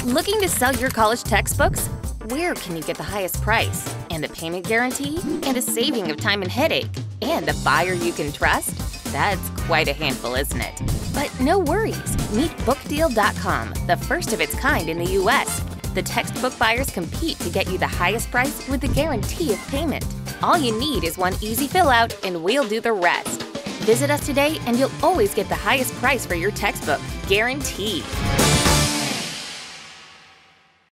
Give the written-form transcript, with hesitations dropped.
Looking to sell your college textbooks? Where can you get the highest price, and a payment guarantee, and a saving of time and headache, and a buyer you can trust? That's quite a handful, isn't it? But no worries. Meet Bookdeal.com, the first of its kind in the U.S. The textbook buyers compete to get you the highest price with a guarantee of payment. All you need is one easy fill-out, and we'll do the rest. Visit us today, and you'll always get the highest price for your textbook, guaranteed.